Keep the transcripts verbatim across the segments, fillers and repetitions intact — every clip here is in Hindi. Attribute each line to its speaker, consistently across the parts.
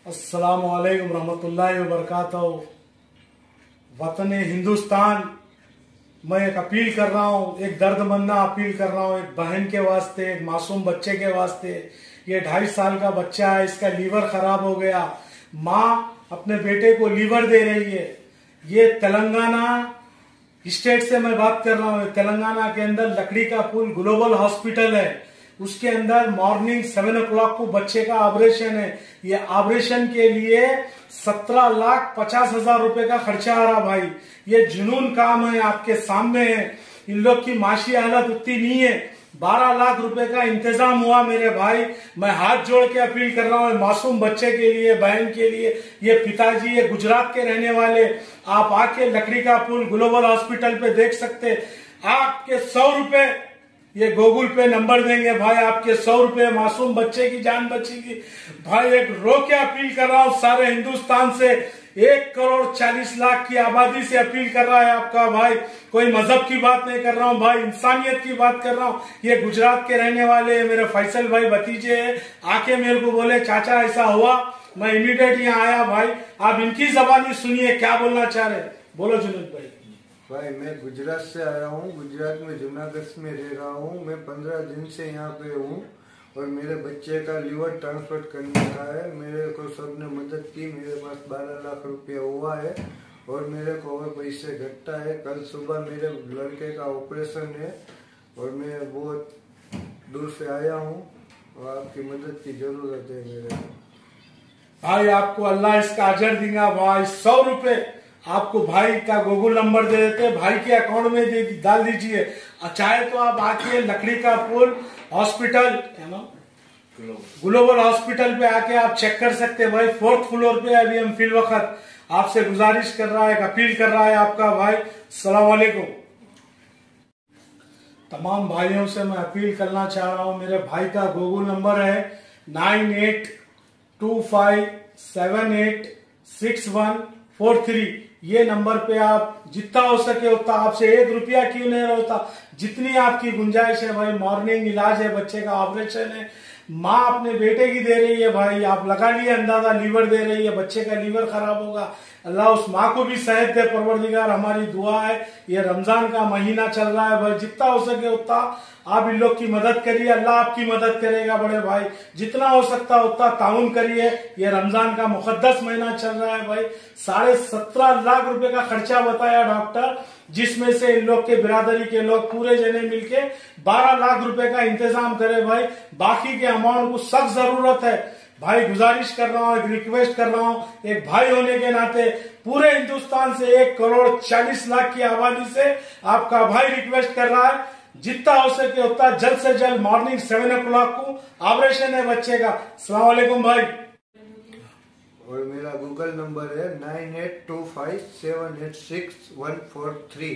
Speaker 1: अस्सलाम वालेकुम रहमतुल्लाहि व बरकातहू। वतन हिंदुस्तान, मैं एक अपील कर रहा हूँ, एक दर्दमंदा अपील कर रहा हूँ, एक बहन के वास्ते, एक मासूम बच्चे के वास्ते। ये ढाई साल का बच्चा है, इसका लीवर खराब हो गया। माँ अपने बेटे को लीवर दे रही है। ये तेलंगाना स्टेट से मैं बात कर रहा हूँ। तेलंगाना के अंदर लकड़ी का पुल ग्लोबल हॉस्पिटल है, उसके अंदर मॉर्निंग सेवन ओ क्लॉक को बच्चे का ऑपरेशन है। ये ऑपरेशन के लिए सत्रह लाख पचास हजार रुपए का खर्चा आ रहा भाई। ये जुनून काम है, आपके सामने है। इन लोग की माशी हालत उतनी नहीं है। बारह लाख रुपए का इंतजाम हुआ मेरे भाई। मैं हाथ जोड़ के अपील कर रहा हूँ मासूम बच्चे के लिए, बहन के लिए। ये पिताजी ये गुजरात के रहने वाले, आप आके लकड़ी का पुल ग्लोबल हॉस्पिटल पे देख सकते। आपके सौ रुपए ये गूगल पे नंबर देंगे भाई, आपके सौ रुपए मासूम बच्चे की जान बचेगी भाई। एक रो के अपील कर रहा हूँ सारे हिंदुस्तान से, एक करोड़ चालीस लाख की आबादी से अपील कर रहा है आपका भाई। कोई मजहब की बात नहीं कर रहा हूँ भाई, इंसानियत की बात कर रहा हूँ। ये गुजरात के रहने वाले मेरे फैसल भाई भतीजे है, आके मेरे को बोले चाचा ऐसा हुआ, मैं इमीडिएट यहाँ आया भाई। आप इनकी जबानी सुनिए क्या बोलना चाह रहे। बोलो जुनेद भाई।
Speaker 2: भाई मैं गुजरात से आया हूँ, गुजरात में जूनागढ़ में रह रहा हूँ। मैं पंद्रह दिन से यहाँ पे हूँ और मेरे बच्चे का लीवर ट्रांसफर करने का है। मेरे को सबने मदद की, मेरे पास बारह लाख रुपया हुआ है और मेरे को और पैसे घटता है। कल सुबह मेरे लड़के का ऑपरेशन है और मैं बहुत दूर से आया हूँ और आपकी मदद की जरूरत है मेरे को
Speaker 1: भाई। आपको अल्लाह इसका अजर देगा भाई। सौ रुपए आपको भाई का गूगल नंबर दे देते, भाई के अकाउंट में दे डाल दीजिए। चाहे तो आप आके लकड़ी का पुल हॉस्पिटल क्या नाम ग्लोबल हॉस्पिटल पे आके आप चेक कर सकते हैं भाई। फोर्थ फ्लोर पे अभी हम फिल वक्त आपसे गुजारिश कर रहा है, अपील कर रहा है आपका भाई। अस्सलाम वालेकुम। तमाम भाइयों से मैं अपील करना चाह रहा हूँ, मेरे भाई का गूगल नंबर है nine eight two five seven eight six one four three. ये नंबर पे आप जितना हो सके उतना, आपसे एक रुपया क्यों नहीं होता, जितनी आपकी गुंजाइश है भाई। मॉर्निंग इलाज है, बच्चे का ऑपरेशन है, माँ अपने बेटे की दे रही है भाई। आप लगा लिए अंदाजा, लीवर दे रही है, बच्चे का लीवर खराब होगा। अल्लाह उस माँ को भी सेहत दे परवरदिगार, हमारी दुआ है। ये रमजान का महीना चल रहा है भाई, जितना हो सके उतना आप इन लोग की मदद करिए, अल्लाह आपकी मदद करेगा बड़े भाई। जितना हो सकता उतना ताउन करिए। ये रमजान का मुकद्दस महीना चल रहा है भाई। साढ़े सत्रह लाख रुपए का खर्चा बताया डॉक्टर, जिसमें से इन लोग के बिरादरी के लोग पूरे जने मिलके बारह लाख रुपए का इंतजाम करे भाई। बाकी के अमाउंट को सख्त जरूरत है भाई। गुजारिश कर रहा हूँ, एक रिक्वेस्ट कर रहा हूँ, एक भाई होने के नाते पूरे हिंदुस्तान से एक करोड़ चालीस लाख की आबादी से आपका भाई रिक्वेस्ट कर रहा है, जितना हो सके उतना जल्द से जल्द मॉर्निंग सेवन ओ क्लॉक को ऑपरेशन है बच्चे का। अस्सलाम वालेकुम भाई।
Speaker 2: और मेरा गूगल नंबर है nine eight two five seven eight six one four three.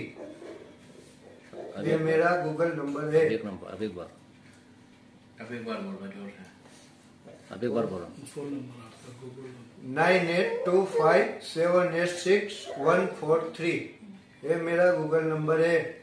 Speaker 2: ये मेरा गूगल नंबर है।
Speaker 3: एक नंबर अब एक बार
Speaker 4: अब एक बार बोलो,
Speaker 3: अब एक बार बोलो।
Speaker 1: फोन नंबर आपका Google
Speaker 2: nine eight two five seven eight six one four three. ये मेरा गूगल नंबर है।